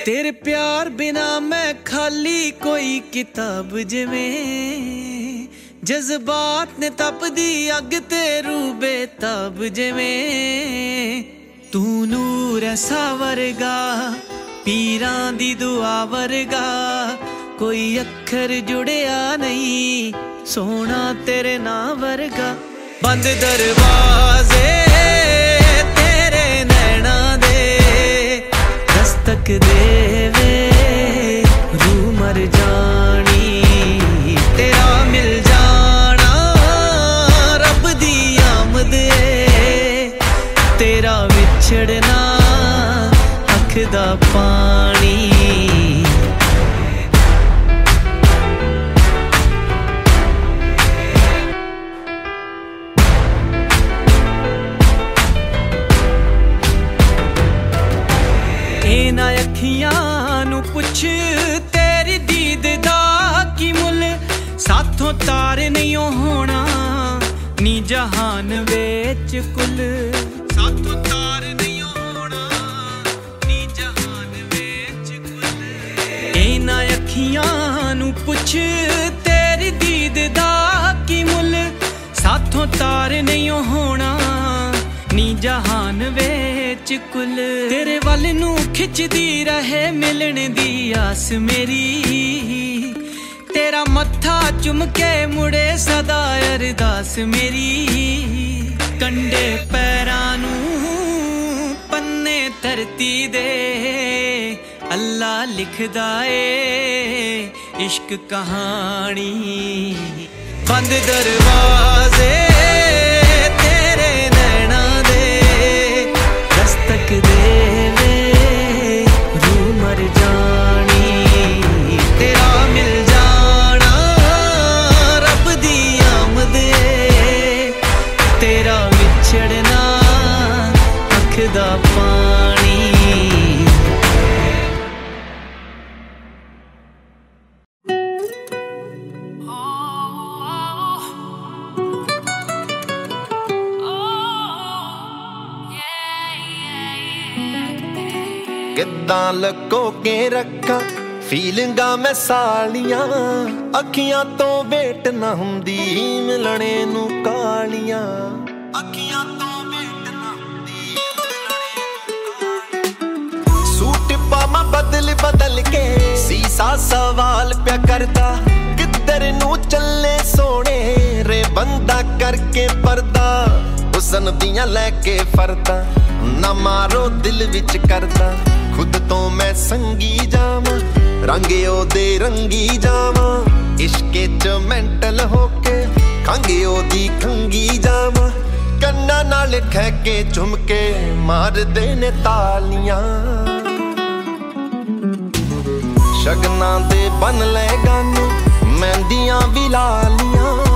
तेरे प्यार बिना मैं खाली कोई किताब जिवें जज्बात ने तपदी अग ते रूह बेताब जिवें तू नूर ऐसा वर्गा पीरां दी दुआ वर्गा कोई अखर जुड़िया नहीं सोना तेरे ना वर्गा बंद दरवाजे तेरे नैना दे दस्तक देवे रूह मर जानी तेरा मिल जाना रब दी आमद तेरा विछड़ना अख दा पानी इन्हां अखियां नू पुछ तेरी दीद दा की मुल साथों तार नहीं होना नी जहान विच कुल साथों तार नहीं होना नी जहान विच कुल इन्हां अखियां नू पुछ तेरी दीद दा की मुल साथों तार नहीं होना नी जहान विच कुल तेरे वल नू खिचदी रहे मिलन दी आस मेरी तेरा मत्था चुम के मुड़े सदा अरदास मेरी कंडे पैरां नू पन्ने धरती दे अल्लाह लिखदा ए इश्क कहानी बंद दरवाजे दस्तक देवे रूह मर जानी तेरा मिल जाना रब दी आमद तेरा विछड़ना अख दा पानी किद्दां लको के रखा फीलिंगा मैं सालियां अखियां तो वेट ना हुंदी मिलने नू कालियां अखियां तो वेट ना हुंदी सूट पामा बदल बदल के सीसा सवाल प्या करदा किधर नू चले सोने रे बंदा करके पर्दा हुसन दियां लैके फरदा ना मारो दिल विच करदा खुद तो मैं संगी जावा रंगे ओदे रंगी जावा इश्के च मेंटल होके खंगे ओदी खंगी जावा कन्ना नाल ठहके झुमके मार देने तालियां शगना दे बन ले गाने मेहंदियां भी लालियां